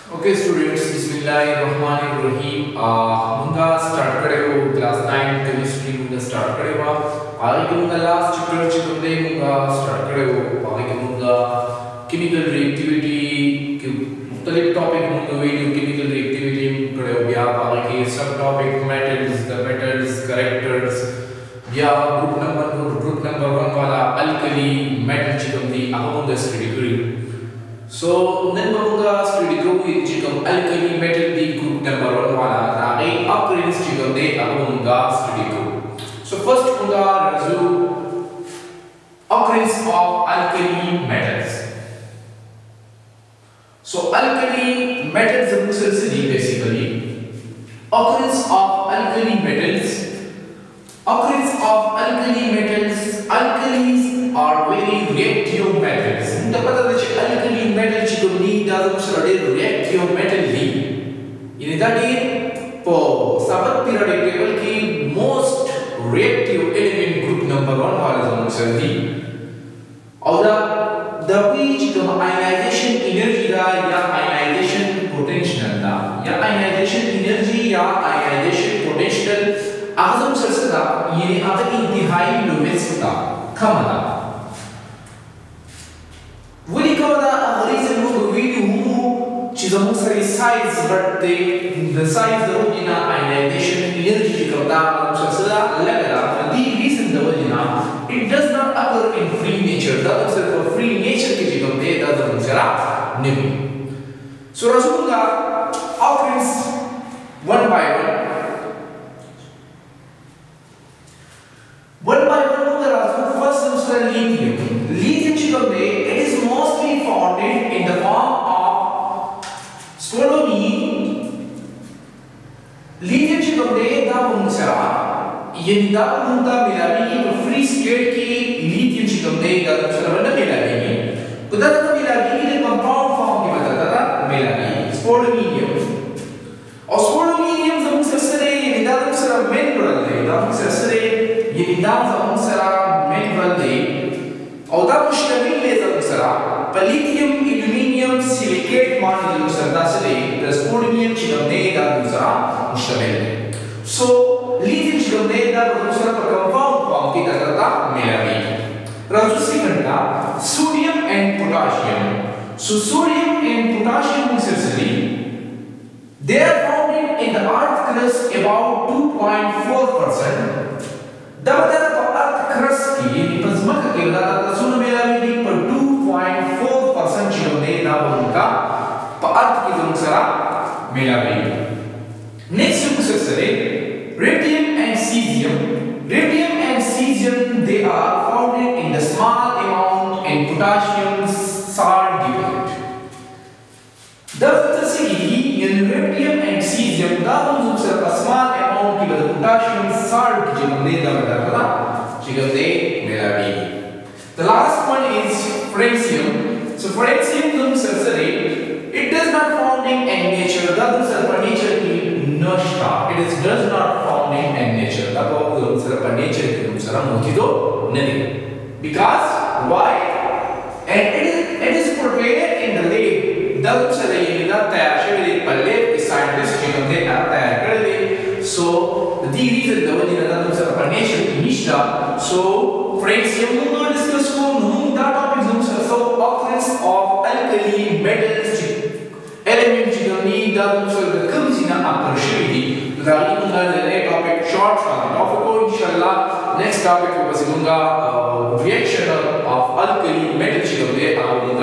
Okay, students, Bismillahirrahmanirrahim. Munga start करेगा class 9 chemistry munga start करेगा. आगे के munga last chapter चिकंदे munga start करेगा. आगे के munga chemical reactivity के मुख्तलिफ topic munga video chemical reactivity करेगा. या आगे के sub topic metals, the metals, characters. या group number 1 वाला alkali metal चिकंदे आगे munga study करेगा. So, then we study group chikam alkali metal the group number 1 wala ragi occurrence chikam de amunga study group. So first we review occurrence of alkali metals. So alkali metals basically occurrence of alkali metals. Occurrence of alkali metals. Alkalis are very reactive metals. The alkali metal chikuni doesn't reactive metal li. In that for sabat periodic table ki most reactive element group number 1 was the which ionization energy da ya ionization potential da ya ionization energy ya ionization potential आज़म सरसदा ये आदत इंतहाई Loomis था कमला वही कमला अगरीज़ लोग video हूँ चीज़ों में सारी साइज बढ़ते the size दो जिना ionization energy कमला आज़म सरसदा लगता the reason दो जिना it does not occur in free nature that is for free nature की चीज़ों में दादा मुझरा नहीं so रसूल का occurrence one by one. One by one, there are first lithium. Lithium chikande, it is mostly found in the form of spodumene. Lithium chikande da munsara. ये da munta मिलावी तो free state की lithium chikande da मुnsara बंदा मिलावी. तो da मिलावी ये compound form की बताता था मिलावी spodumene. और spodumene जब मुंसरे ये da मुंसरा mineral है da मुंसरे ये निदान ज़रूर सरा मिनरल दे और तब मुश्तमिल ले ज़रूर सरा पलिथियम एल्यूमिनियम सिलिकेट मान ज़रूर सरदा से ले स्पोडियम चिकने ज़रूर सरा मुश्तमिल है so लिथियम चिकने ज़रूर सरा पर कंपाउंड फॉर्म की तरह मिलावी राजूसी घंटा sodium and potassium so sodium and potassium essentially they are found in the earth crust about 2.4%. Dabatan to earth crust की प्लाज्मा का केवल सोना मिलावी पर 2.4% चिकने ना बनका पर earth की जरूर सरा मिलावी. Next जो कुछ सरे radium and cesium. Radium and cesium they are found in the small amount in potassium salt deposit. दस से ही radium and cesium दा हम जो सरा small amount की potassium salt की चिकने दा The last one is francium. So francium it does not found in nature. That is nature की नष्टा. It does not found in nature. that is nature की because why? And it is prepared in the lab. that is the scientists so the reason the nature की निष्ठा so francium we discuss that topic so occurrence of alkali metals element चिकनी that comes in appreciability the topic short topic inshallah next topic was reaction of alkali metal चिकने